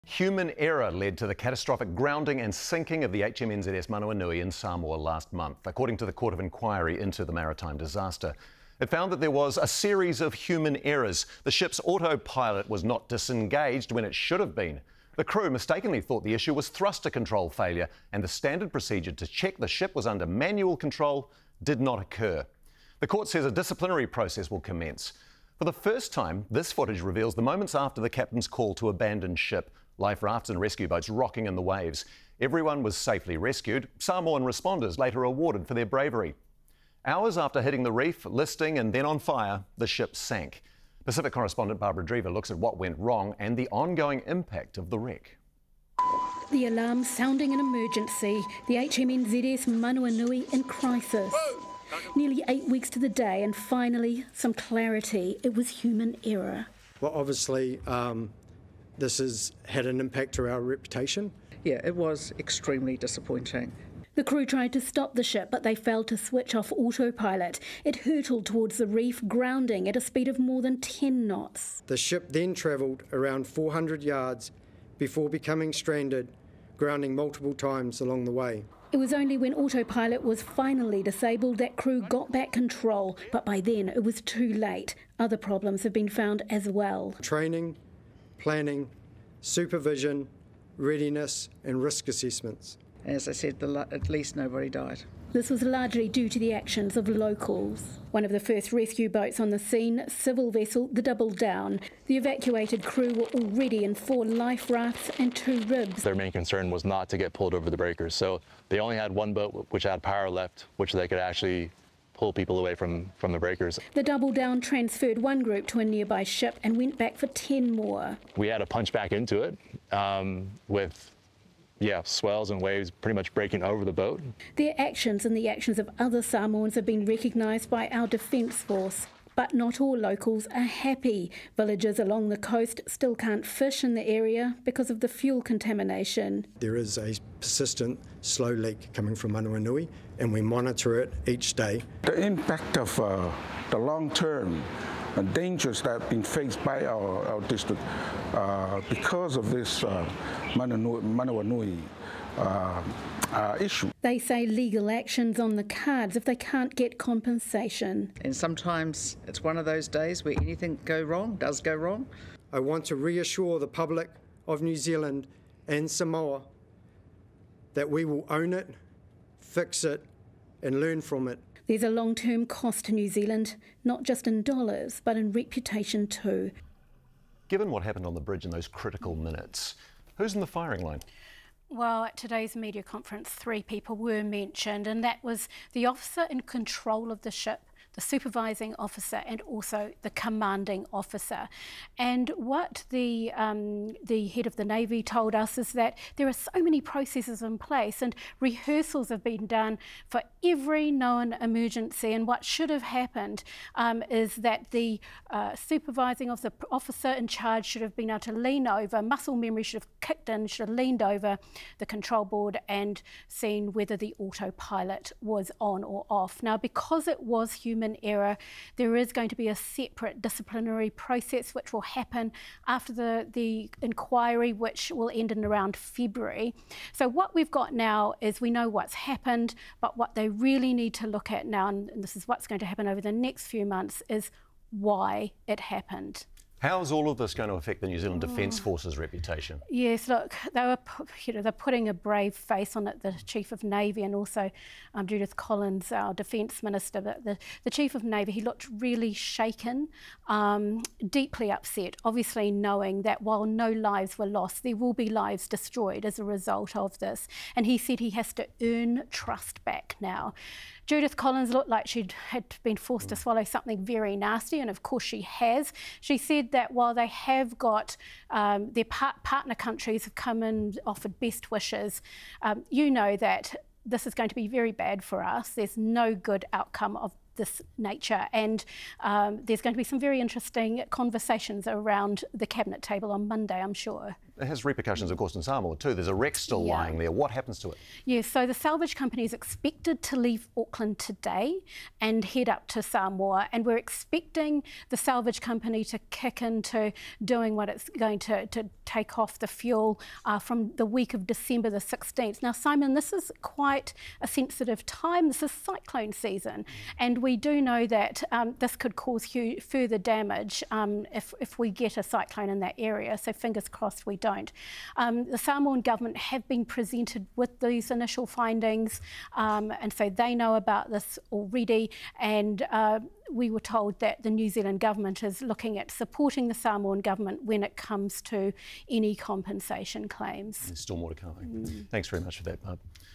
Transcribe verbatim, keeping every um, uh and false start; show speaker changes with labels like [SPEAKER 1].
[SPEAKER 1] Human error led to the catastrophic grounding and sinking of the H M N Z S Manawanui in Samoa last month, according to the Court of Inquiry into the maritime disaster. It found that there was a series of human errors. The ship's autopilot was not disengaged when it should have been. The crew mistakenly thought the issue was thruster control failure, and the standard procedure to check the ship was under manual control did not occur. The court says a disciplinary process will commence. For the first time, this footage reveals the moments after the captain's call to abandon ship. Life rafts and rescue boats rocking in the waves. Everyone was safely rescued. Samoan responders later awarded for their bravery. Hours after hitting the reef, listing and then on fire, the ship sank. Pacific correspondent Barbara Drever looks at what went wrong and the ongoing impact of the wreck.
[SPEAKER 2] The alarm sounding an emergency. The H M N Z S Manawanui in crisis. Nearly eight weeks to the day, and finally some clarity. It was human error.
[SPEAKER 3] Well, obviously, um, this has had an impact to our reputation.
[SPEAKER 4] Yeah, it was extremely disappointing.
[SPEAKER 2] The crew tried to stop the ship, but they failed to switch off autopilot. It hurtled towards the reef, grounding at a speed of more than ten knots.
[SPEAKER 3] The ship then travelled around four hundred yards before becoming stranded, grounding multiple times along the way.
[SPEAKER 2] It was only when autopilot was finally disabled that crew got back control, but by then it was too late. Other problems have been found as well.
[SPEAKER 3] Training, planning, supervision, readiness and risk assessments.
[SPEAKER 4] As I said, the, at least nobody died.
[SPEAKER 2] This was largely due to the actions of locals. One of the first rescue boats on the scene, civil vessel, the Double Down. The evacuated crew were already in four life rafts and two ribs.
[SPEAKER 5] Their main concern was not to get pulled over the breakers, so they only had one boat which had power left, which they could actually pull people away from, from the breakers.
[SPEAKER 2] The Double Down transferred one group to a nearby ship and went back for ten more.
[SPEAKER 5] We had to punch back into it um, with Yeah, swells and waves pretty much breaking over the boat.
[SPEAKER 2] Their actions and the actions of other Samoans have been recognised by our Defence Force. But not all locals are happy. Villagers along the coast still can't fish in the area because of the fuel contamination.
[SPEAKER 3] There is a persistent slow leak coming from Manawanui, and we monitor it each day.
[SPEAKER 6] The impact of uh, the long-term uh, dangers that have been faced by our, our district uh, because of this uh, Manawanui uh, uh, issue.
[SPEAKER 2] They say legal action's on the cards if they can't get compensation.
[SPEAKER 4] And sometimes it's one of those days where anything go wrong, does go wrong.
[SPEAKER 3] I want to reassure the public of New Zealand and Samoa that we will own it, fix it and learn from it.
[SPEAKER 2] There's a long-term cost to New Zealand, not just in dollars, but in reputation too.
[SPEAKER 1] Given what happened on the bridge in those critical minutes, who's in the firing line?
[SPEAKER 7] Well, at today's media conference, three people were mentioned, and that was the officer in control of the ship, the supervising officer, and also the commanding officer. And what the um, the head of the Navy told us is that there are so many processes in place, and rehearsals have been done for every known emergency. And what should have happened um, is that the uh, supervising of the officer in charge should have been able to lean over, muscle memory should have kicked in, should have leaned over the control board and seen whether the autopilot was on or off. Now, because it was human error, there is going to be a separate disciplinary process which will happen after the, the inquiry, which will end in around February. So what we've got now is we know what's happened, but what they really need to look at now, and this is what's going to happen over the next few months, is why it happened.
[SPEAKER 1] How is all of this going to affect the New Zealand Defence Force's reputation?
[SPEAKER 7] Yes, look, they were, you know, they're putting a brave face on it, the Chief of Navy and also um, Judith Collins, our Defence Minister. But the, the Chief of Navy, he looked really shaken, um, deeply upset, obviously knowing that while no lives were lost, there will be lives destroyed as a result of this. And he said he has to earn trust back now. Judith Collins looked like she'd had been forced to swallow something very nasty, and of course she has. She said that while they have got um, their part partner countries have come and offered best wishes, um, you know that this is going to be very bad for us. There's no good outcome of this nature, and um, there's going to be some very interesting conversations around the cabinet table on Monday, I'm sure.
[SPEAKER 1] it has repercussions, of course, in Samoa too. There's a wreck still
[SPEAKER 7] Yeah.
[SPEAKER 1] lying there. What happens to it?
[SPEAKER 7] Yeah, so the salvage company is expected to leave Auckland today and head up to Samoa, and we're expecting the salvage company to kick into doing what it's going to, to take off the fuel uh, from the week of December the sixteenth. Now, Simon, this is quite a sensitive time. This is cyclone season, and we do know that um, this could cause hu- further damage um, if, if we get a cyclone in that area, so fingers crossed we don't. Um, the Samoan government have been presented with these initial findings, um, and so they know about this already, and uh, we were told that the New Zealand government is looking at supporting the Samoan government when it comes to any compensation claims.
[SPEAKER 1] There's still more to come. Mm. Thanks very much for that, Barb.